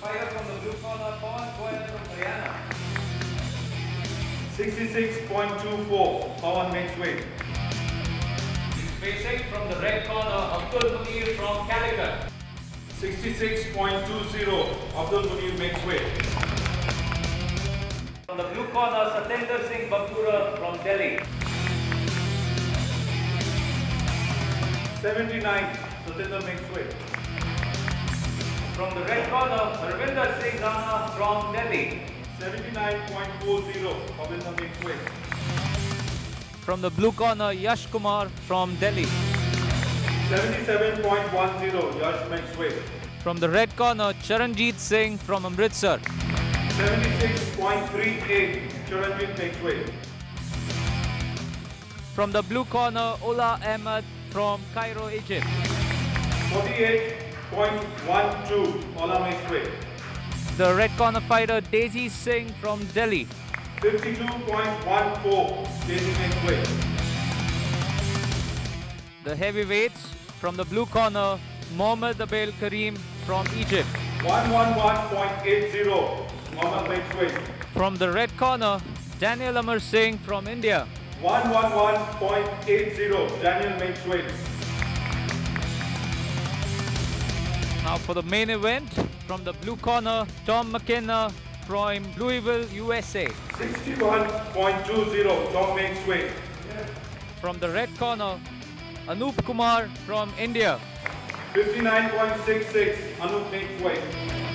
fighter from the blue corner, Pawan Goyal from Haryana. 66.24, Pawan makes weight. He's facing from the red corner, Abdul Munir from Calicut. 66.20, Abdul Munir makes weight. From the blue corner, Satinder Singh Bakura from Delhi. 79, Satinder makes weight. From the red corner, Harvinder Singh Rana from Delhi. 79.40, Harvinder makes weight. From the blue corner, Yash Kumar from Delhi. 77.10, Yash makes weight. From the red corner, Charanjit Singh from Amritsar. 76.38, Charanjit makes weight. From the blue corner, Ola Ahmed from Cairo, Egypt. 48.12, Ola makes weight. The red corner fighter, Daisy Singh from Delhi. 52.14, Daisy makes weight. The heavyweights, from the blue corner, Mohammad Abel Karim from Egypt. 111.80, Mohammad makes weight. From the red corner, Daniel Amar Singh from India. 111.80, Daniel makes weight. Now for the main event, from the blue corner, Tom McKenna from Louisville, USA. 61.20, Tom makes weight. From the red corner, Anup Kumar from India. 59.66, Anup makes weight.